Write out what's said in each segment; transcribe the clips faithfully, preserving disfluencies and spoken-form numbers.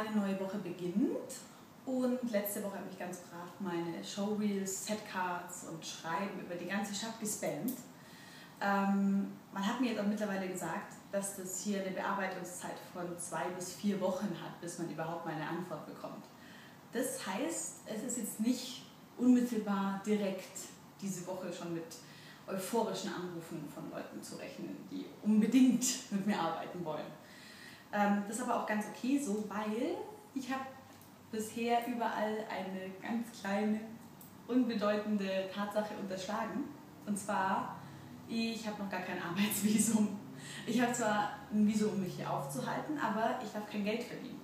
eine neue Woche beginnt und letzte Woche habe ich ganz brav meine Showreels, Setcards und Schreiben über die ganze Stadt gespammt. Ähm, man hat mir jetzt auch mittlerweile gesagt, dass das hier eine Bearbeitungszeit von zwei bis vier Wochen hat, bis man überhaupt mal eine Antwort bekommt. Das heißt, es ist jetzt nicht unmittelbar direkt diese Woche schon mit euphorischen Anrufen von Leuten zu rechnen, die unbedingt mit mir arbeiten wollen. Ähm, das ist aber auch ganz okay so, weil ich habe bisher überall eine ganz kleine, unbedeutende Tatsache unterschlagen. Und zwar, ich habe noch gar kein Arbeitsvisum. Ich habe zwar ein Visum, um mich hier aufzuhalten, aber ich darf kein Geld verdienen.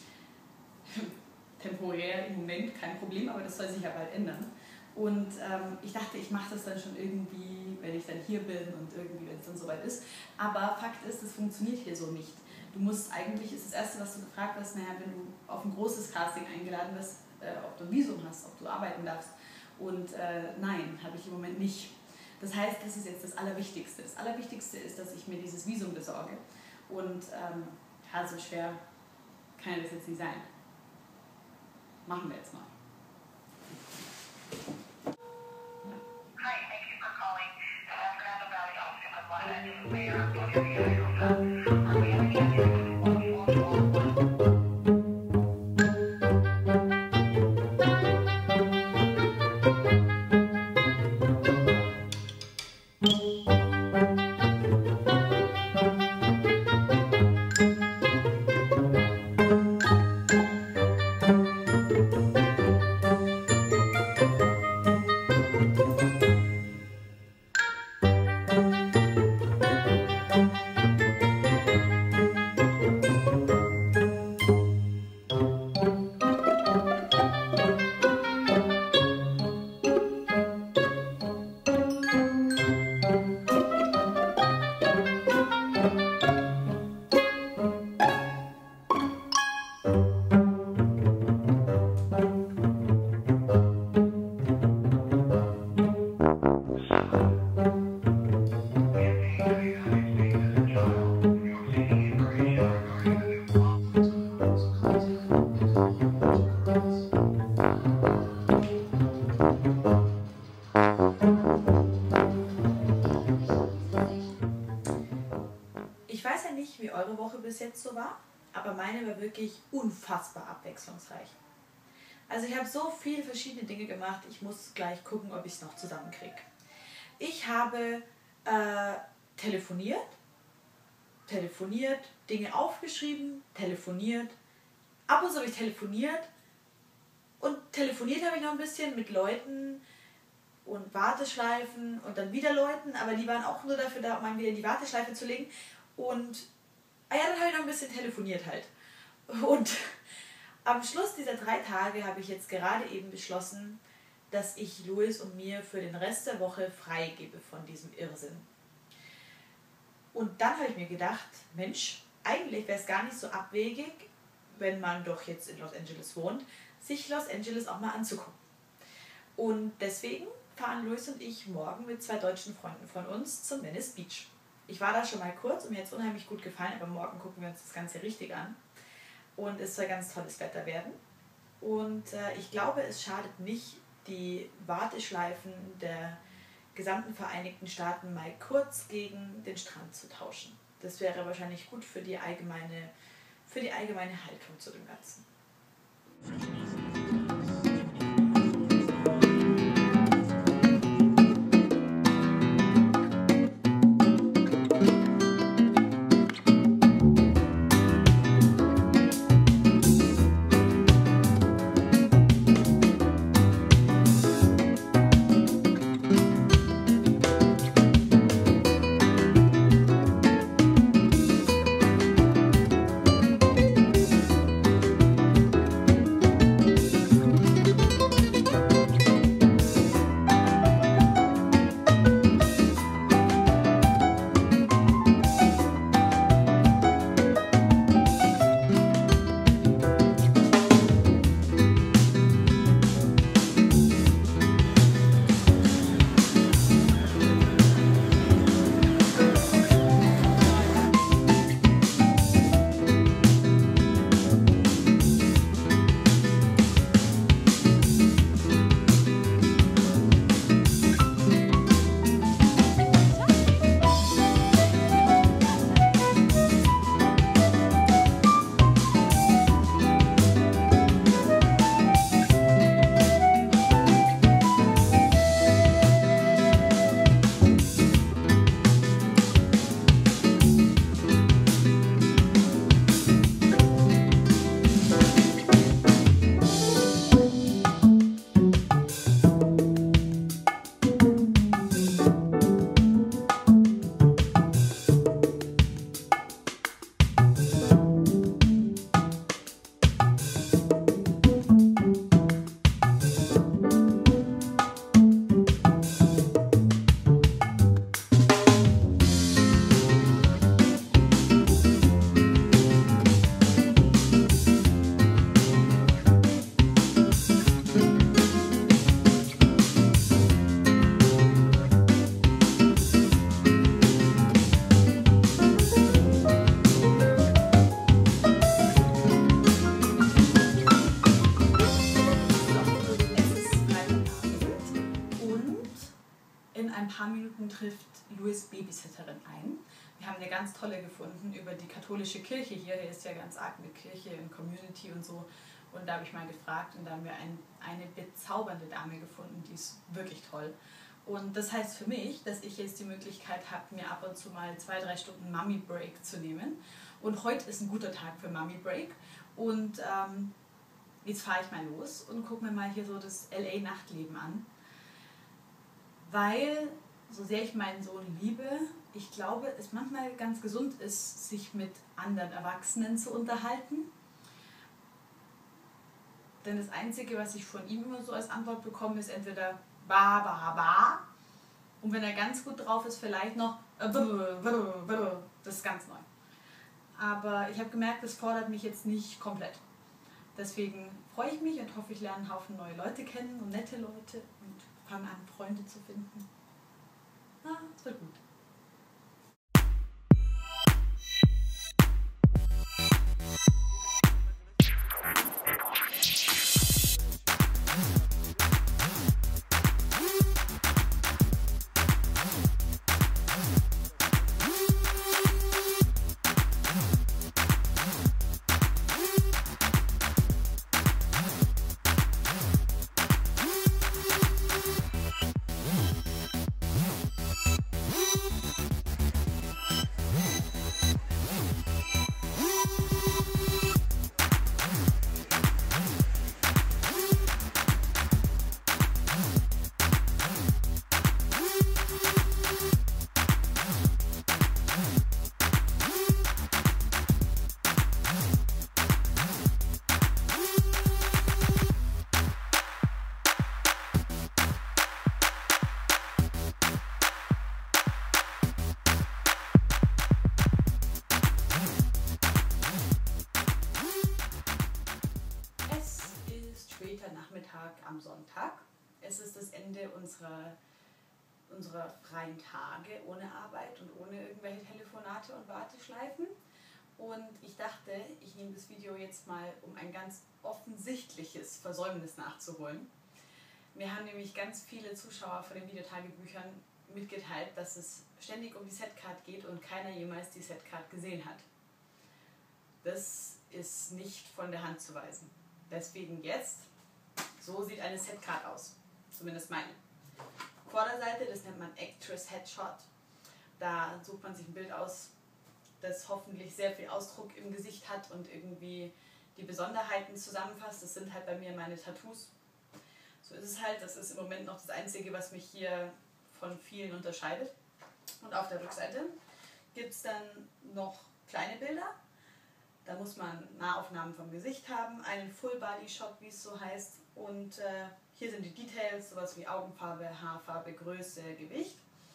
Temporär im Moment kein Problem, aber das soll sich ja bald ändern. Und ähm, ich dachte, ich mache das dann schon irgendwie, wenn ich dann hier bin und irgendwie, wenn es dann soweit ist. Aber Fakt ist, es funktioniert hier so nicht. Du musst eigentlich, ist das Erste, was du gefragt hast, naja, wenn du auf ein großes Casting eingeladen bist, äh, ob du ein Visum hast, ob du arbeiten darfst. Und äh, nein, habe ich im Moment nicht. Das heißt, das ist jetzt das Allerwichtigste. Das Allerwichtigste ist, dass ich mir dieses Visum besorge. Und ähm, ja, so schwer kann ja das jetzt nicht sein. Machen wir jetzt mal. Hi, thank you for calling San Fernando Valley Office of Water. This is Mayor of Are we having any Ich weiß ja nicht, wie eure Woche bis jetzt so war, aber meine war wirklich unfassbar abwechslungsreich. Also ich habe so viele verschiedene Dinge gemacht, ich muss gleich gucken, ob ich es noch zusammenkriege. Ich habe äh, telefoniert, telefoniert, Dinge aufgeschrieben, telefoniert, ab und zu habe ich telefoniert und telefoniert habe ich noch ein bisschen mit Leuten und Warteschleifen und dann wieder Leuten, aber die waren auch nur dafür da, um einen wieder in die Warteschleife zu legen. Und ah ja, dann habe ich noch ein bisschen telefoniert halt. Und am Schluss dieser drei Tage habe ich jetzt gerade eben beschlossen, dass ich Louis und mir für den Rest der Woche freigebe von diesem Irrsinn. Und dann habe ich mir gedacht, Mensch, eigentlich wäre es gar nicht so abwegig, wenn man doch jetzt in Los Angeles wohnt, sich Los Angeles auch mal anzugucken. Und deswegen fahren Louis und ich morgen mit zwei deutschen Freunden von uns zum Venice Beach. Ich war da schon mal kurz und mir hat es unheimlich gut gefallen, aber morgen gucken wir uns das Ganze richtig an. Und es soll ganz tolles Wetter werden. Und äh, ich glaube, es schadet nicht, die Warteschleifen der gesamten Vereinigten Staaten mal kurz gegen den Strand zu tauschen. Das wäre wahrscheinlich gut für die allgemeine, für die allgemeine Haltung zu dem Ganzen. Louis Babysitterin ein. Wir haben eine ganz tolle gefunden über die katholische Kirche hier. Hier ist ja ganz arg mit Kirche und Community und so. Und da habe ich mal gefragt und da haben wir ein, eine bezaubernde Dame gefunden, die ist wirklich toll. Und das heißt für mich, dass ich jetzt die Möglichkeit habe, mir ab und zu mal zwei, drei Stunden Mummy Break zu nehmen. Und heute ist ein guter Tag für Mummy Break. Und ähm, jetzt fahre ich mal los und gucke mir mal hier so das L A-Nachtleben an. Weil, so sehr ich meinen Sohn liebe, ich glaube, es manchmal ganz gesund ist, sich mit anderen Erwachsenen zu unterhalten. Denn das Einzige, was ich von ihm immer so als Antwort bekomme, ist entweder ba, ba, ba. Und wenn er ganz gut drauf ist, vielleicht noch äh, brr, brr, brr. Das ist ganz neu. Aber ich habe gemerkt, das fordert mich jetzt nicht komplett. Deswegen freue ich mich und hoffe, ich lerne einen Haufen neue Leute kennen und nette Leute und fange an, Freunde zu finden. Ah, es wird gut. Nachmittag am Sonntag. Es ist das Ende unserer, unserer freien Tage ohne Arbeit und ohne irgendwelche Telefonate und Warteschleifen. Und ich dachte, ich nehme das Video jetzt mal, um ein ganz offensichtliches Versäumnis nachzuholen. Mir haben nämlich ganz viele Zuschauer von den Videotagebüchern mitgeteilt, dass es ständig um die Setcard geht und keiner jemals die Setcard gesehen hat. Das ist nicht von der Hand zu weisen. Deswegen jetzt, so sieht eine Setcard aus, zumindest meine. Vorderseite, das nennt man Actress Headshot. Da sucht man sich ein Bild aus, das hoffentlich sehr viel Ausdruck im Gesicht hat und irgendwie die Besonderheiten zusammenfasst. Das sind halt bei mir meine Tattoos. So ist es halt, das ist im Moment noch das Einzige, was mich hier von vielen unterscheidet. Und auf der Rückseite gibt es dann noch kleine Bilder. Da muss man Nahaufnahmen vom Gesicht haben, einen Full-Body-Shot, wie es so heißt. Und äh, hier sind die Details, sowas wie Augenfarbe, Haarfarbe, Größe, Gewicht.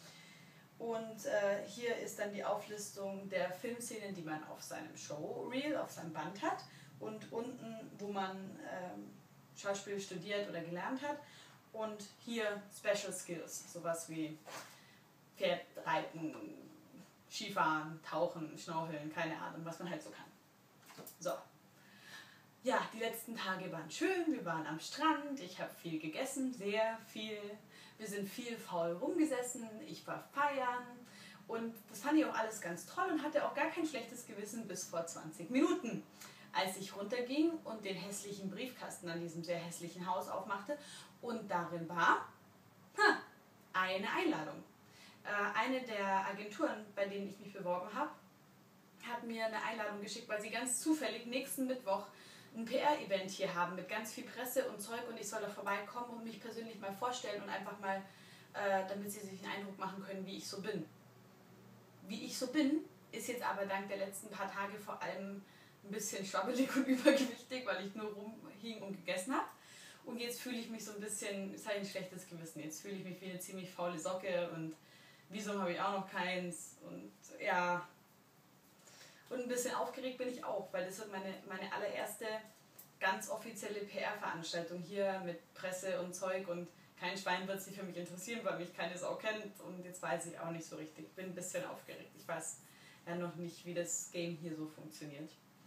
Und äh, hier ist dann die Auflistung der Filmszenen, die man auf seinem Showreel, auf seinem Band hat. Und unten, wo man ähm, Schauspiel studiert oder gelernt hat. Und hier Special Skills, sowas wie Pferdreiten, Skifahren, Tauchen, Schnorcheln, keine Ahnung, was man halt so kann. So. Ja, die letzten Tage waren schön, wir waren am Strand, ich habe viel gegessen, sehr viel. Wir sind viel faul rumgesessen, ich war feiern und das fand ich auch alles ganz toll und hatte auch gar kein schlechtes Gewissen bis vor zwanzig Minuten, als ich runterging und den hässlichen Briefkasten an diesem sehr hässlichen Haus aufmachte und darin war ha, eine Einladung. Äh, eine der Agenturen, bei denen ich mich beworben habe, hat mir eine Einladung geschickt, weil sie ganz zufällig nächsten Mittwoch ein P R-Event hier haben mit ganz viel Presse und Zeug und ich soll da vorbeikommen und mich persönlich mal vorstellen und einfach mal, äh, damit sie sich einen Eindruck machen können, wie ich so bin. Wie ich so bin, ist jetzt aber dank der letzten paar Tage vor allem ein bisschen schwabbelig und übergewichtig, weil ich nur rumhing und gegessen habe. Und jetzt fühle ich mich so ein bisschen, ist halt ein schlechtes Gewissen, jetzt fühle ich mich wie eine ziemlich faule Socke und Visum habe ich auch noch keins und ja... Und ein bisschen aufgeregt bin ich auch, weil das wird meine, meine allererste ganz offizielle P R-Veranstaltung hier mit Presse und Zeug und kein Schwein wird sich für mich interessieren, weil mich keine Sau kennt und jetzt weiß ich auch nicht so richtig. Ich bin ein bisschen aufgeregt. Ich weiß ja noch nicht, wie das Game hier so funktioniert.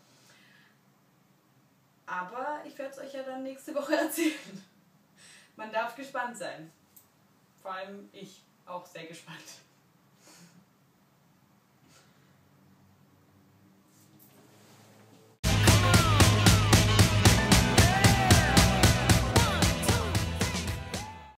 Aber ich werde es euch ja dann nächste Woche erzählen. Man darf gespannt sein. Vor allem ich auch sehr gespannt.